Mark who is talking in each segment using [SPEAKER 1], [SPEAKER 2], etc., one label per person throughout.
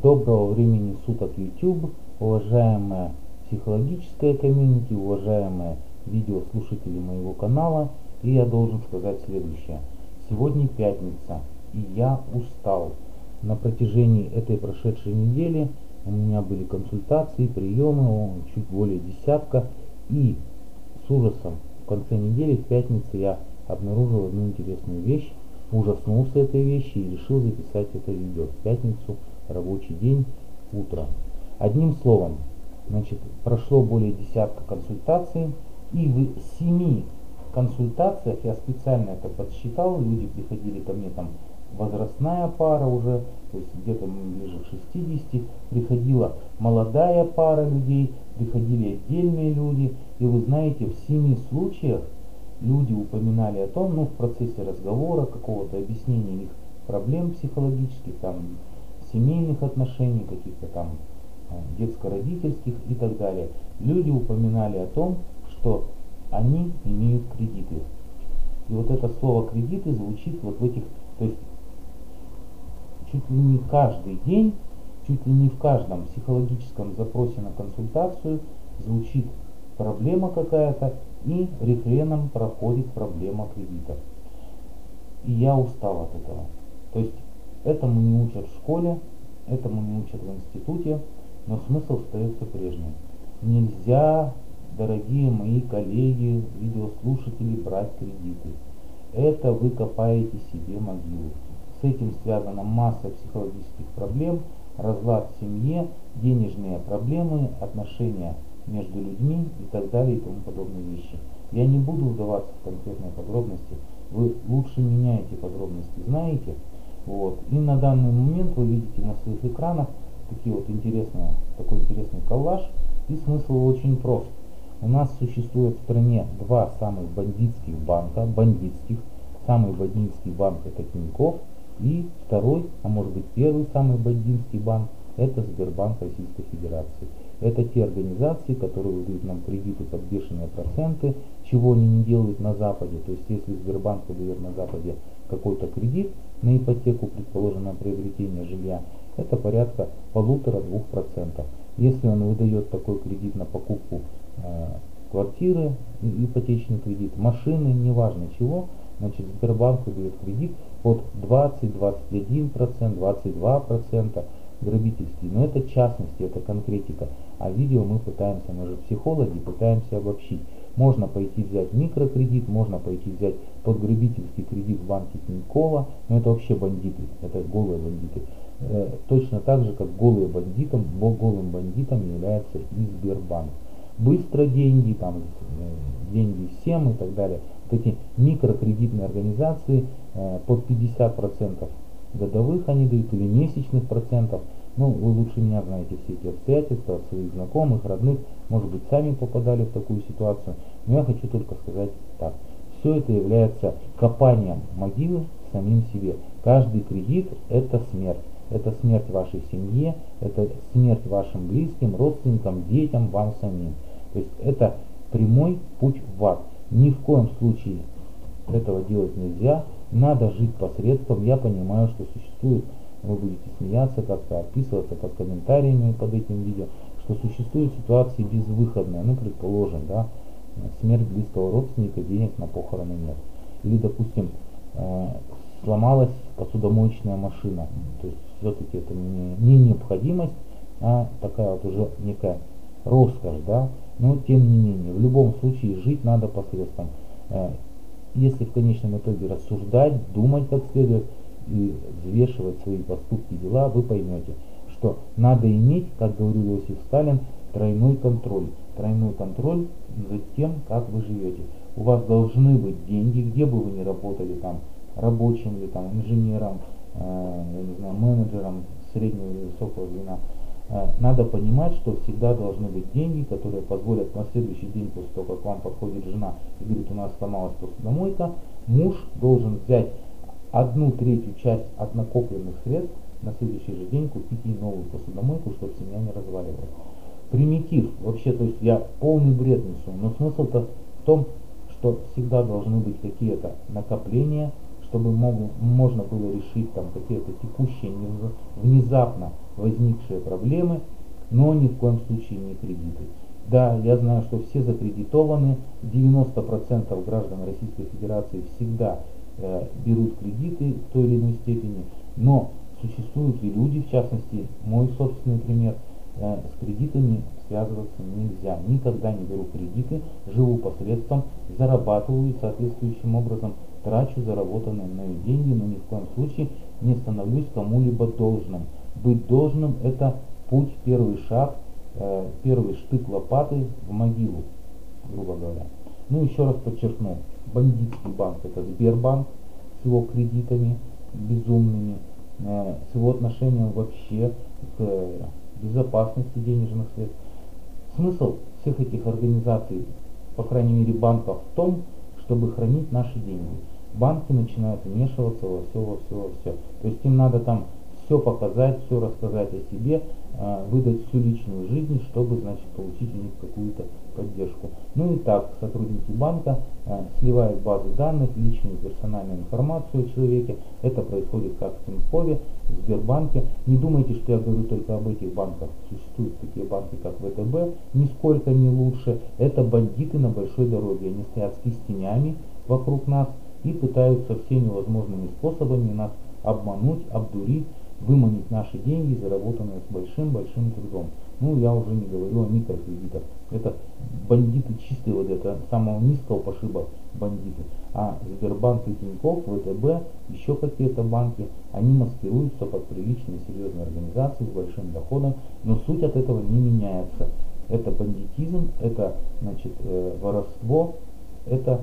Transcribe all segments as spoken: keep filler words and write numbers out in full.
[SPEAKER 1] Доброго времени суток, YouTube, уважаемая психологическая комьюнити, уважаемые видеослушатели моего канала. И я должен сказать следующее. Сегодня пятница, и я устал. На протяжении этой прошедшей недели у меня были консультации, приемы, чуть более десятка. И с ужасом в конце недели, в пятницу, я обнаружил одну интересную вещь. Ужаснулся этой вещи и решил записать это видео в пятницу, рабочий день, утро. Одним словом, значит, прошло более десятка консультаций, и в семи консультациях, я специально это подсчитал, люди приходили ко мне, там возрастная пара уже, то есть где-то ближе к шестидесяти, приходила молодая пара людей, приходили отдельные люди, и вы знаете, в семи случаях люди упоминали о том, ну, в процессе разговора, какого-то объяснения их проблем психологических, там, семейных отношений, каких-то там детско-родительских и так далее. Люди упоминали о том, что они имеют кредиты. И вот это слово кредиты звучит вот в этих, то есть чуть ли не каждый день, чуть ли не в каждом психологическом запросе на консультацию звучит проблема какая-то, и рефреном проходит проблема кредита. И я устал от этого. То есть этому не учат в школе, этому не учат в институте, но смысл остается прежним. Нельзя, дорогие мои коллеги, видеослушатели, брать кредиты. Это вы копаете себе могилу. С этим связана масса психологических проблем, разлад в семье, денежные проблемы, отношения между людьми и так далее и тому подобные вещи. Я не буду вдаваться в конкретные подробности, вы лучше меня эти подробности знаете. Вот. И на данный момент вы видите на своих экранах такие вот интересные, такой интересный коллаж, и смысл очень прост. У нас существует в стране два самых бандитских банка, бандитских. Самый бандитский банк это Тинькофф, и второй, а может быть первый самый бандитский банк, это Сбербанк Российской Федерации. Это те организации, которые выдают нам кредиты под бешеные проценты, чего они не делают на Западе. То есть если Сбербанк выдает на Западе какой-то кредит на ипотеку, предположим, на приобретение жилья, это порядка полутора-двух процентов. Если он выдает такой кредит на покупку э, квартиры, ипотечный кредит, машины, неважно чего, значит Сбербанк выдает кредит под двадцать-двадцать один процент, двадцать два процента грабительский. Но это частности, это конкретика. А видео мы пытаемся, мы же психологи, пытаемся обобщить. Можно пойти взять микрокредит, можно пойти взять подграбительский кредит в банке Тинькова, но это вообще бандиты, это голые бандиты. Э, точно так же, как голые бандитом, голым бандитом является и Сбербанк. Быстро деньги, там, э, деньги всем и так далее. Вот эти микрокредитные организации э, под пятьдесят процентов годовых они дают или месячных процентов. Ну, вы лучше меня знаете все эти обстоятельства, своих знакомых, родных, может быть, сами попадали в такую ситуацию. Но я хочу только сказать так. Все это является копанием могилы самим себе. Каждый кредит – это смерть. Это смерть вашей семье, это смерть вашим близким, родственникам, детям, вам самим. То есть это прямой путь в ад. Ни в коем случае этого делать нельзя. Надо жить посредством. Я понимаю, что существует, вы будете смеяться как-то, отписываться под комментариями под этим видео, что существуют ситуации безвыходные. Ну, предположим, да, смерть близкого родственника, денег на похороны нет. Или, допустим, э, сломалась посудомоечная машина. То есть все-таки это не, не необходимость, а такая вот уже некая роскошь, да. Но тем не менее, в любом случае жить надо посредством. Э, Если в конечном итоге рассуждать, думать как следует и взвешивать свои поступки и дела, вы поймете, что надо иметь, как говорил Иосиф Сталин, тройной контроль. Тройной контроль за тем, как вы живете. У вас должны быть деньги, где бы вы ни работали, там, рабочим или там, инженером, э, я не знаю, менеджером среднего или высокого звена. Надо понимать, что всегда должны быть деньги, которые позволят на следующий день, после того, как вам подходит жена и говорит, у нас сломалась посудомойка, муж должен взять одну третью часть от накопленных средств, на следующий же день купить ей новую посудомойку, чтобы семья не разваливалась. Примитив, вообще, то есть я полный бред несу, но смысл-то в том, что всегда должны быть какие-то накопления, чтобы мог- можно было решить там какие-то текущие, нев- внезапно возникшие проблемы, но ни в коем случае не кредиты. Да, я знаю, что все закредитованы, девяносто процентов граждан Российской Федерации всегда э, берут кредиты в той или иной степени, но существуют и люди, в частности, мой собственный пример, э, с кредитами связываться нельзя. Никогда не беру кредиты, живу посредством, зарабатываю и соответствующим образом трачу заработанные мною деньги, но ни в коем случае не становлюсь кому-либо должным. Быть должным — это путь, первый шаг, э, первый штык лопаты в могилу, грубо говоря. Ну, еще раз подчеркну, бандитский банк — это Сбербанк с его кредитами безумными, э, с его отношением вообще к безопасности денежных средств. Смысл всех этих организаций, по крайней мере банков, в том, чтобы хранить наши деньги. Банки начинают вмешиваться во все, во все, во все. То есть им надо там все показать, все рассказать о себе, э, выдать всю личную жизнь, чтобы, значит, получить у них какую-то поддержку. Ну и так, сотрудники банка э, сливают базы данных, личную персональную информацию о человеке. Это происходит как в Тинькове, в Сбербанке. Не думайте, что я говорю только об этих банках. Существуют такие банки, как вэ тэ бэ, нисколько не лучше. Это бандиты на большой дороге. Они стоят с кистенями вокруг нас и пытаются всеми возможными способами нас обмануть, обдурить, выманить наши деньги, заработанные с большим-большим трудом. Ну, я уже не говорю о микрокредитах. Это бандиты чистые, вот это самого низкого пошиба бандиты. А Сбербанк и Тинькофф, вэ тэ бэ, еще какие-то банки, они маскируются под приличные серьезные организации с большим доходом, но суть от этого не меняется. Это бандитизм, это, значит, э, воровство, это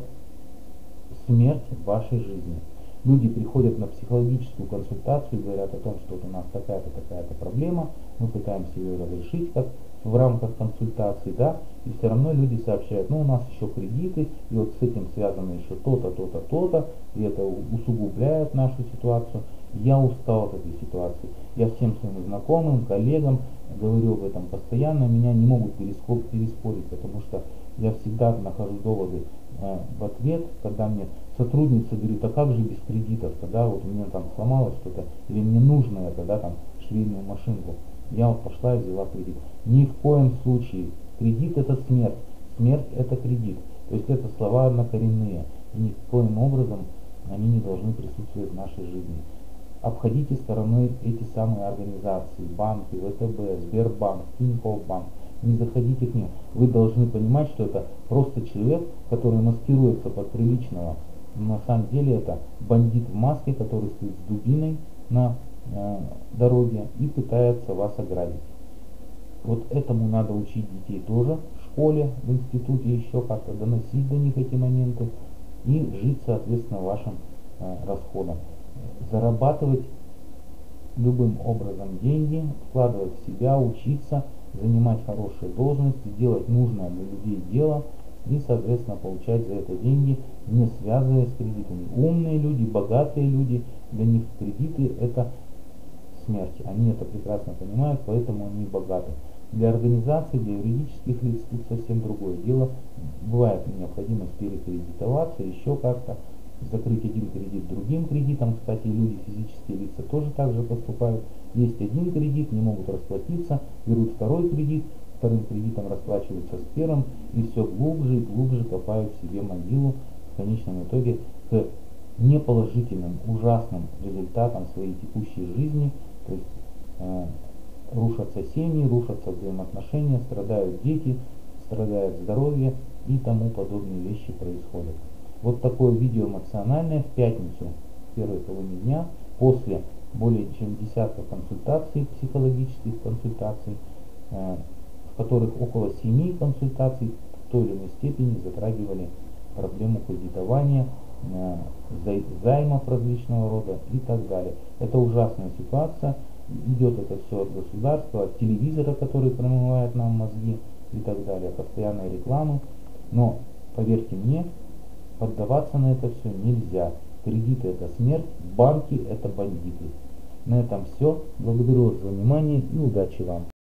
[SPEAKER 1] смерть вашей жизни. Люди приходят на психологическую консультацию и говорят о том, что вот у нас такая-то, такая-то проблема, мы пытаемся ее разрешить как в рамках консультации, да, и все равно люди сообщают, ну у нас еще кредиты, и вот с этим связано еще то-то, то-то, то-то, и это усугубляет нашу ситуацию. Я устал от этой ситуации. Я всем своим знакомым, коллегам говорю об этом постоянно, меня не могут переспорить, потому что я всегда нахожу доводы э, в ответ, когда мне сотрудница говорит, а как же без кредитов, когда вот у меня там сломалось что-то, или мне нужно это, да, там, швейную машинку, я вот пошла и взяла кредит. Ни в коем случае. Кредит — это смерть, смерть — это кредит. То есть это слова однокоренные, и никоим образом они не должны присутствовать в нашей жизни. Обходите стороной эти самые организации, банки, вэ тэ бэ, Сбербанк, Тинькофф банк. Не заходите к ним. Вы должны понимать, что это просто человек, который маскируется под приличного. Но на самом деле это бандит в маске, который стоит с дубиной на э, дороге и пытается вас ограбить. Вот этому надо учить детей тоже в школе, в институте, еще как-то доносить до них эти моменты и жить соответственно вашим э, расходам. Зарабатывать любым образом деньги, вкладывать в себя, учиться, занимать хорошие должности, делать нужное для людей дело и, соответственно, получать за это деньги, не связываясь с кредитами. Умные люди, богатые люди, для них кредиты — это смерть. Они это прекрасно понимают, поэтому они богаты. Для организаций, для юридических лиц тут совсем другое дело. Бывает необходимость перекредитоваться, еще как-то закрыть один кредит другим кредитом. Кстати, люди, физические лица, тоже так же поступают. Есть один кредит, не могут расплатиться, берут второй кредит, вторым кредитом расплачиваются с первым и все глубже и глубже копают себе могилу, в конечном итоге к неположительным, ужасным результатам своей текущей жизни. То есть э, рушатся семьи, рушатся взаимоотношения, страдают дети, страдает здоровье и тому подобные вещи происходят. Вот такое видео эмоциональное в пятницу, в первой половине дня, после более чем десятка консультаций, психологических консультаций, э, в которых около семи консультаций в той или иной степени затрагивали проблему кредитования, э, займов различного рода и так далее. Это ужасная ситуация. Идет это все от государства, от телевизора, который промывает нам мозги и так далее, постоянной рекламы. Но, поверьте мне, поддаваться на это все нельзя. Кредиты — это смерть, банки — это бандиты. На этом все. Благодарю вас за внимание и удачи вам.